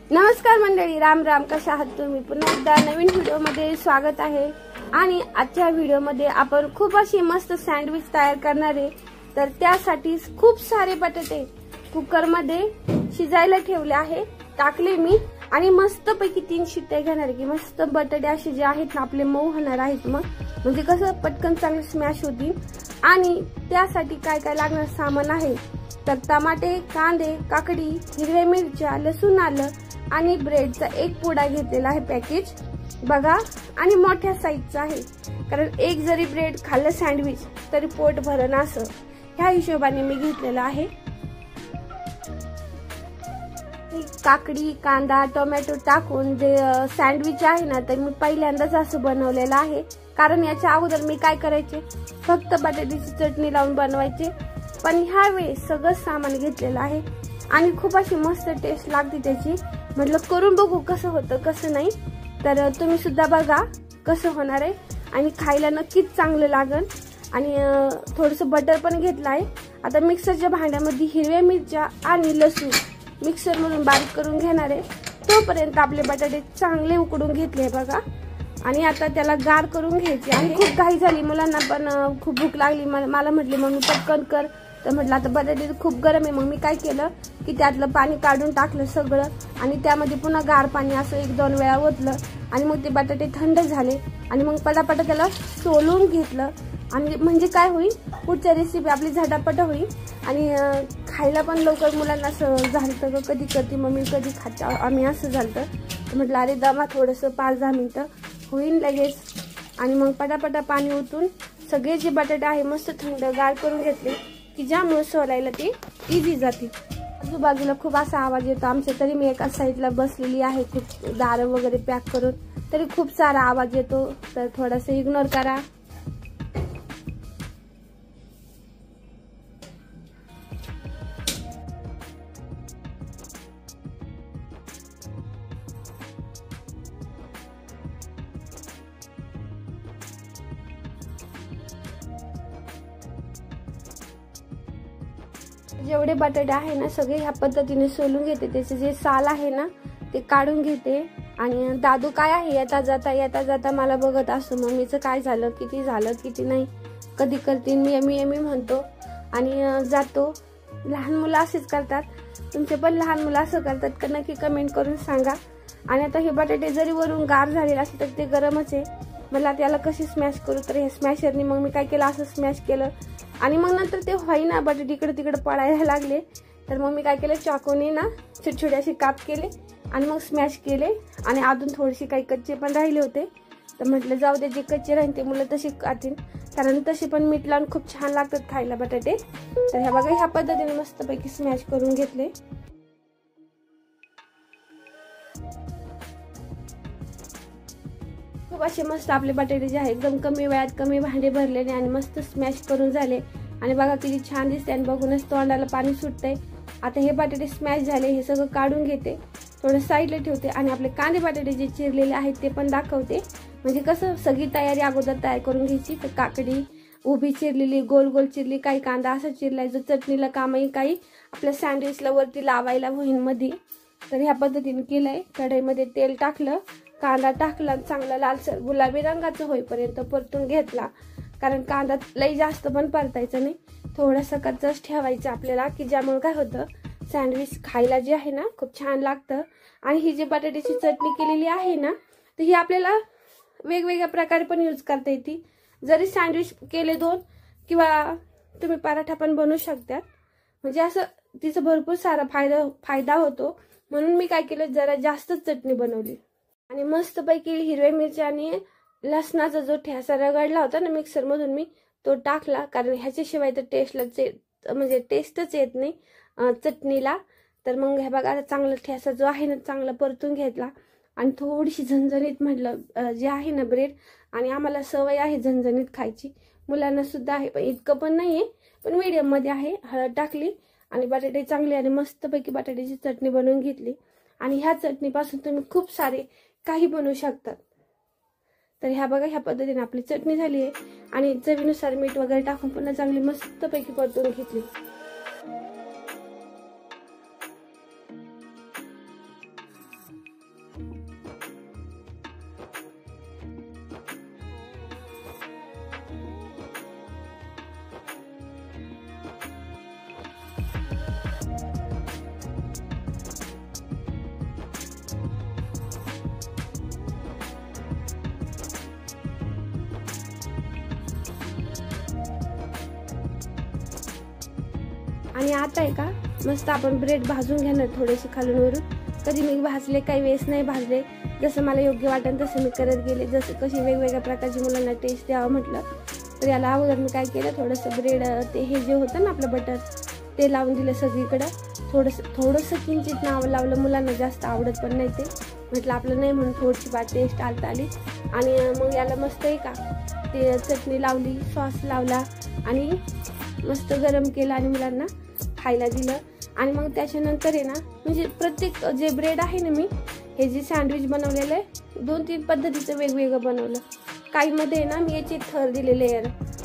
नमस्कार मंडळी, राम राम. कशा आहात तुम्ही? पुन्हा एकदा नवीन व्हिडिओ मध्ये स्वागत आहे. आणि आजच्या व्हिडिओ मध्ये आपण खूप अशी मस्त सँडविच तयार करणार आहे. तर त्यासाठी खूप सारे बटाटे कुकर मध्ये शिजायला ठेवले आहे, टाकले मी आणि मस्त पैकी 3 शिट्ट्या घेणार आहे की मस्त बटाटे असे जे आहेत ना आपले मऊ होणार आहेत. मग म्हणजे कसं पटकन चांगले स्मॅश होतील. आणि त्यासाठी काय काय लागणार सामान आहे तर टमाटे, कांदे, काकडी, हिरव्या मिरच्या, लसूण, आलं आणि ब्रेडचा एक पुडा घेतलेला आहे पॅकेज बघा. आणि मोठ्या साईजचा आहे, कारण एक जरी ब्रेड खाल्लं सँडविच तरी पोट भरण असं ह्या हिशोबाने मी घेतलेला आहे. काकडी, कांदा, टोमॅटो टाकून जे सँडविच आहे ना तर मी पहिल्यांदाच असं बनवलेलं आहे. कारण याच्या अगोदर मी काय करायचे, फक्त बटाट्याची चटणी लावून बनवायचे. पण ह्या वेळेस सगळं सामान घेतलेलं आहे आणि खूप अशी मस्त टेस्ट लागते त्याची. म्हटलं करून बघू कसं होतं कसं नाही. तर तुम्ही सुद्धा बघा कसं होणार आहे आणि खायला नक्कीच चांगलं लागेल. आणि थोडंसं बटर पण घेतलं आहे. आता मिक्सरच्या भांड्यामध्ये हिरव्या मिरच्या आणि लसूण मिक्सर मधून बारीक करून घेणार आहे. तोपर्यंत आपले बटाटे चांगले उकडून घेतले बघा. आणि आता त्याला गार करून घ्यायचे. आणि खूप घाई झाली, मुलांना पण खूप भूक लागली. मला म्हटले मम्मी पटकन कर. तर म्हटलं आता बटाटे खूप गरम आहे. मग मी काय केलं की त्यातलं पाणी काढून टाकलं सगळं आणि त्यामध्ये पुन्हा गार पाणी असं 1-2 वेळा ओतलं. आणि मग ते बटाटे थंड झाले आणि मग पटापट त्याला सोलून घेतलं. आणि म्हणजे काय होईल, पुढच्या रेसिपी आपली झटापट होईल आणि खायला पण लवकर. मुलांना असं झालं का कधी करते मम्मी कधी खाते आम्ही असं झालं. तर म्हटलं अरे दमा थोडंसं 5-10 मिनिटं होईल लगेच. आणि मग पटापटा पाणी ओतून सगळे जे बटाटे आहे मस्त थंड गार करून घेतले की ज्यामुळे सोलायला ते इझी जाते. आजूबाजूला खूप असा आवाज येतो आमच्या, तरी मी एका साईडला बसलेली आहे खूप दारं वगैरे पॅक करून, तरी खूप सारा आवाज येतो. तर थोडंसं इग्नोर करा. जेवढे बटाटे आहे ना सगळे ह्या पद्धतीने सोलून घेते. त्याचे जे साल आहे ना ते काढून घेते. आणि दादू काय आहे येता जाता मला बघत असतो मम्मीचं काय झालं, किती झालं, किती नाही, कधी करते मी म्हणतो आणि जातो. लहान मुलं असेच करतात. तुमचे पण लहान मुलं असं करतात का नक्की कमेंट करून सांगा. आणि आता हे बटाटे जरी वरून गार झालेले असते तर ते गरमच आहे. मला त्याला कशी स्मॅश करू, तर हे स्मॅशरने मग मी काय केलं असं स्मॅश केलं. आणि मग नंतर ते होईना बटाटे इकडे तिकडे पडायला लागले. तर मग मी काय केलं, चाकूने ना छोटे असे काप केले आणि मग स्मॅश केले. आणि अजून थोडेसे काही कच्चे पण राहिले होते. तर म्हटलं जाऊ दे, जे कच्चे राहील ते मुलं तशी खातील, कारण तसे पण मीठ लावून खूप छान लागतात खायला बटाटे. तर ह्या बघा ह्या पद्धतीने मस्तपैकी स्मॅश करून घेतले. खूप असे मस्त आपले बटाटे जे आहे एकदम कमी वेळात कमी भांडे भरलेले आणि मस्त स्मॅश करून झाले. आणि बघा किती छान दिसते आणि बघूनच तोंडाला पाणी सुटतंय. आता हे बटाटे स्मॅश झाले, हे सगळं काढून घेते, थोडं साईडला ठेवते आणि आपले कांदे बटाटे जे चिरलेले आहेत ते पण दाखवते. म्हणजे कसं सगळी तयारी अगोदर तयार करून घ्यायची. तर काकडी उभी चिरलेली, गोल गोल चिरली, काही कांदा असा चिरलाय जो चटणीला काम येईल, काही आपल्या सँडविचला वरती लावायला होईल मध्ये. तर ह्या पद्धतीने केलंय. कढईमध्ये तेल टाकलं, कांदा टाकला, चांगला लालसर गुलाबी रंगाचा होईपर्यंत परतून घेतला. कारण कांदा लई जास्त पण परतायचा नाही, थोडासा कच्चाच ठेवायचा आपल्याला, की ज्यामुळे काय होतं सँडविच खायला जे आहे ना खूप छान लागतं. आणि ही जी बटाट्याची चटणी केलेली आहे ना तर ही आपल्याला वेगवेगळ्या प्रकारे पण यूज करता येते. जरी सँडविच केले 2 किंवा तुम्ही पराठा पण बनवू शकतात. म्हणजे असं तिचा भरपूर सारा फायदा होतो. म्हणून मी काय केलं, जरा जास्तच चटणी बनवली. आणि मस्तपैकी हिरव्या मिरच्या आणि लसणाचा जो ठेसा रगडला होता ना मिक्सर मधून मी तो टाकला. कारण ह्याच्याशिवाय तर टेस्टच येत नाही चटणीला. तर मग हे बघा चांगला ठेसा जो आहे ना चांगला परतून घेतला. आणि थोडीशी झणझणीत म्हटलं जे आहे ना ब्रेड, आणि आम्हाला सवय आहे झणझणीत खायची, मुलांना सुद्धा आहे, पण इतकं पण नाहीये, पण मीडियम मध्ये आहे. हळद टाकली आणि बटाटे चांगले आणि मस्तपैकी बटाट्याची चटणी बनवून घेतली. आणि ह्या चटणीपासून तुम्ही खूप सारे काही बनवू शकतात. तर ह्या बघा ह्या पद्धतीने आपली चटणी झाली आहे. आणि चवीनुसार मीठ वगैरे टाकून पुन्हा चांगली मस्तपैकी परतून घेतली. आणि आता आहे का मस्त आपण ब्रेड भाजून घेणार थोडेसे खालून वरून. कधी मी भाजले, काही वेळेस नाही भाजले, जसं मला योग्य वाटेल तसं मी करत गेले. जसं कशी वेगवेगळ्या प्रकारची मुलांना टेस्ट द्यावं म्हटलं तर याला अगोदर मी काय केलं, थोडंसं ब्रेड ते हे जे होतं ना आपलं बटर ते लावून दिलं सगळीकडं. थोडंसं किंचित नाव लावलं, मुलांना जास्त आवडत पण नाही ते, म्हटलं आपलं नाही म्हणून थोडीशी टेस्ट आली. आणि मग याला मस्त आहे का ते चटणी लावली, सॉस लावला आणि मस्त गरम केलं आणि मुलांना खायला दिलं. आणि मग त्याच्यानंतर आहे ना, म्हणजे प्रत्येक जे ब्रेड आहे ना, मी हे जे सँडविच बनवलेलं आहे 2-3 पद्धतीचं वेगवेगळं बनवलं. काहीमध्ये ना मी याचे थर दिले लेयर,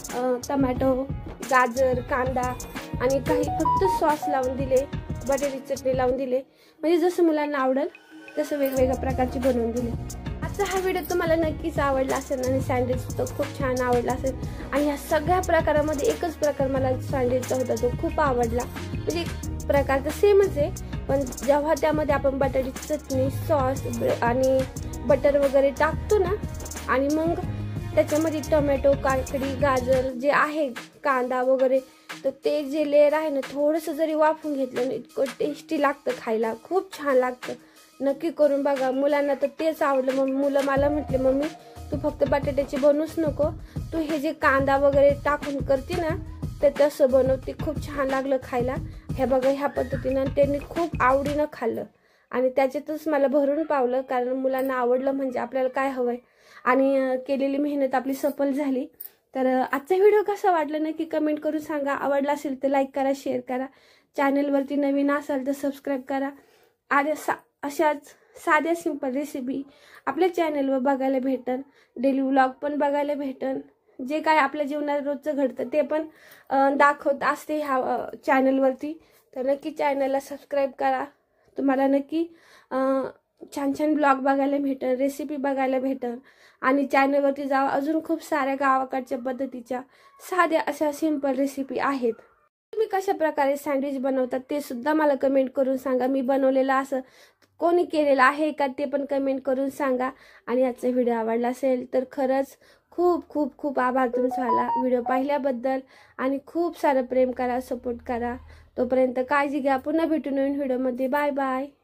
टमॅटो, गाजर, कांदा आणि काही फक्त सॉस लावून दिले, बटाट्याची चटणी लावून दिले. म्हणजे जसं मुलांना आवडेल तसं वेगवेगळ्या प्रकारचे बनवून दिले. आजचा हा व्हिडिओ तुम्हाला नक्कीच आवडला असेल आणि सँडविच तो खूप छान आवडला असेल. आणि या सगळ्या प्रकारामध्ये एकच प्रकार मला सँडविचचा होता तो खूप आवडला. म्हणजे प्रकार तर सेमच आहे, पण जेव्हा त्यामध्ये आपण बटाट्याची चटणी, सॉस आणि बटर वगैरे टाकतो ना, आणि मग त्याच्यामध्ये टोमॅटो, काकडी, गाजर जे आहे, कांदा वगैरे, तर ते जे लेअर आहे ना थोडंसं जरी वाफून घेतलं ना इतकं टेस्टी लागतं खायला, खूप छान लागतं. नक्की करून बघा. मुलांना तर तेच आवडलं. मग मुलं मला म्हटले, मम्मी तू फक्त बटाट्याची बनवूच नको, तू हे जे कांदा वगैरे टाकून करते ना ते तसं बनवते, खूप छान लागलं खायला. हे बघा ह्या पद्धतीनं त्यांनी खूप आवडीनं खाल्लं आणि त्याच्यातच मला भरून पावलं, कारण मुलांना आवडलं म्हणजे आपल्याला काय हवंय. आणि केलेली मेहनत आपली सफल झाली. तर आजचा व्हिडिओ कसा वाटला नक्की कमेंट करून सांगा. आवडला असेल तर लाईक करा, शेअर करा. चॅनलवरती नवीन असाल तर सबस्क्राईब करा. आणि अशाच साध्या सिंपल रेसिपी आपल्या चॅनलवर बघायला भेटन. डेली व्लॉग पण बघायला भेटन. जे काय आपल्या जीवनात रोजचं घडतं ते पण दाखवत असते ह्या चॅनलवरती. तर नक्की चॅनलला सबस्क्राईब करा. तुम्हाला नक्की छान छान ब्लॉग बघायला भेटन, रेसिपी बघायला भेटन. आणि चॅनलवरती जावा, अजून खूप साऱ्या गावाकडच्या पद्धतीच्या साध्या अशा सिंपल रेसिपी आहेत. तुम्ही कशा प्रकारे सँडविच बनवतात ते सुद्धा मला कमेंट करून सांगा. मी बनवलेलं असं कोणी केलेलं आहे का ते पण कमेंट करून सांगा. आणि आजचा व्हिडिओ आवडला असेल तर खरंच खूप खूप खूप आभार तुमचा व्हिडिओ पाहिल्याबद्दल. आणि खूप सारं प्रेम करा, सपोर्ट करा. तोपर्यंत काळजी घ्या. पुन्हा भेटू नवीन व्हिडिओमध्ये. Bye bye.